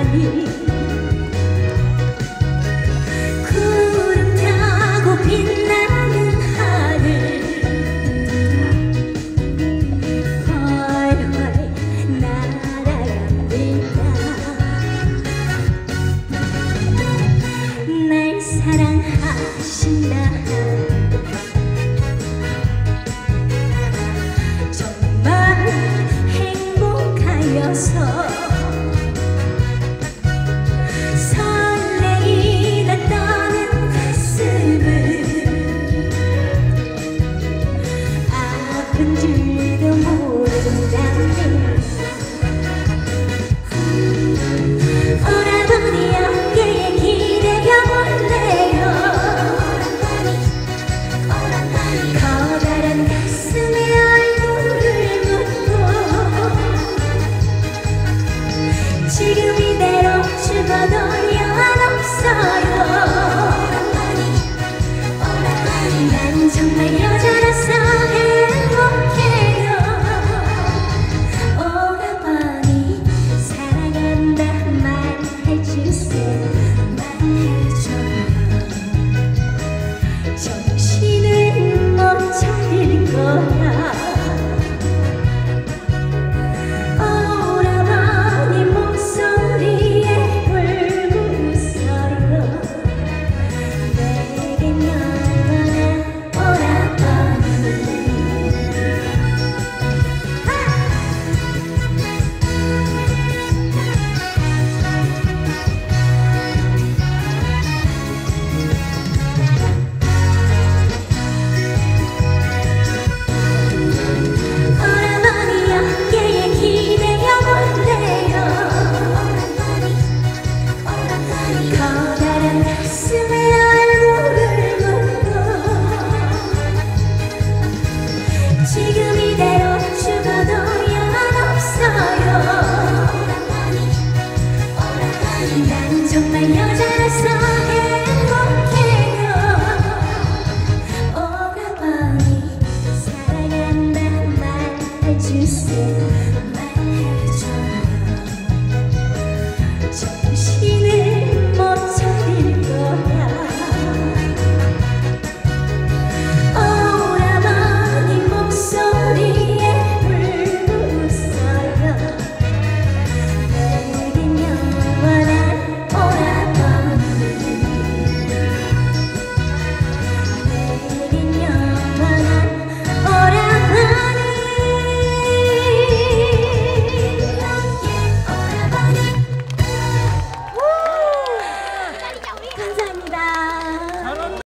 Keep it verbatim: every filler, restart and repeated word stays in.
오라버니 구름 타고 빛나는 하늘 훨훨 날아갑니다. 날 사랑하신다 정말 행복하여서 설레이다 떠는 가슴은 아픈 줄도 모른답니다. 오라버니 어깨에 기대어볼래요. 커다란 가슴에 얼굴을 묻고 지금 이대로 죽어도 여한없어요. 난 정말 여자라서 행복해요. 오라버니 사랑한다 말해주세요. 말해줘요. 정신을 못 차릴 거야. 오라버니 목소리에 울고 있어요. 내겐 영원한 오라버니. 오라버니 어깨에 기대어볼래요. 커다란 가슴에 얼굴을 묻고 지금 이대로 죽어도 여한없어요. 난 정말 여자라서 행복해요. 오라버니 사랑한다 말해주세요. 말해줘요. 정신